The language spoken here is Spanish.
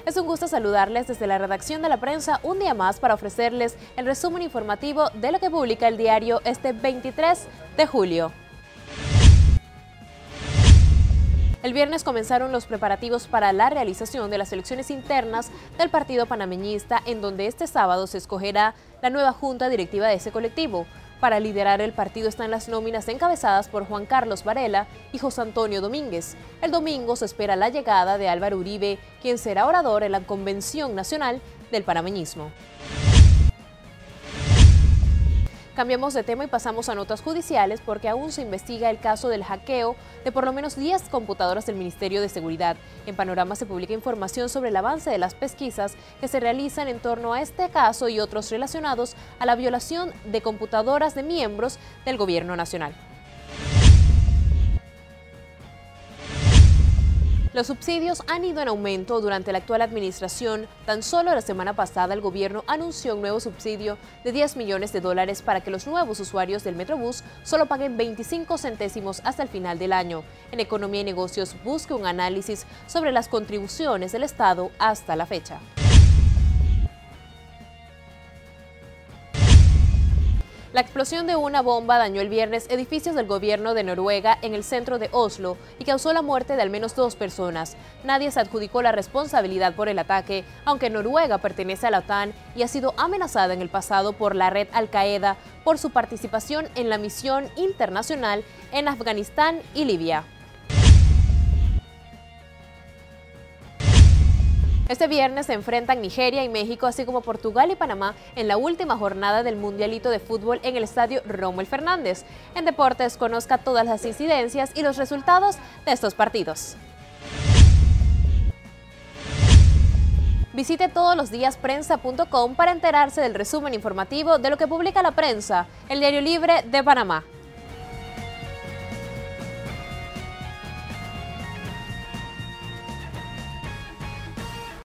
Es un gusto saludarles desde la redacción de La Prensa un día más para ofrecerles el resumen informativo de lo que publica el diario este 23 de julio. El viernes comenzaron los preparativos para la realización de las elecciones internas del partido panameñista, en donde este sábado se escogerá la nueva junta directiva de ese colectivo. Para liderar el partido están las nóminas encabezadas por Juan Carlos Varela y José Antonio Domínguez. El domingo se espera la llegada de Álvaro Uribe, quien será orador en la Convención Nacional del Panameñismo. Cambiamos de tema y pasamos a notas judiciales porque aún se investiga el caso del hackeo de por lo menos 10 computadoras del Ministerio de Seguridad. En Panorama se publica información sobre el avance de las pesquisas que se realizan en torno a este caso y otros relacionados a la violación de computadoras de miembros del Gobierno Nacional. Los subsidios han ido en aumento durante la actual administración. Tan solo la semana pasada el gobierno anunció un nuevo subsidio de $10 millones para que los nuevos usuarios del Metrobús solo paguen 25 centésimos hasta el final del año. En Economía y Negocios busca un análisis sobre las contribuciones del Estado hasta la fecha. La explosión de una bomba dañó el viernes edificios del gobierno de Noruega en el centro de Oslo y causó la muerte de al menos 2 personas. Nadie se adjudicó la responsabilidad por el ataque, aunque Noruega pertenece a la OTAN y ha sido amenazada en el pasado por la red Al-Qaeda por su participación en la misión internacional en Afganistán y Libia. Este viernes se enfrentan Nigeria y México, así como Portugal y Panamá, en la última jornada del Mundialito de Fútbol en el estadio Rommel Fernández. En Deportes, conozca todas las incidencias y los resultados de estos partidos. Visite todos los días prensa.com para enterarse del resumen informativo de lo que publica La Prensa, el diario libre de Panamá.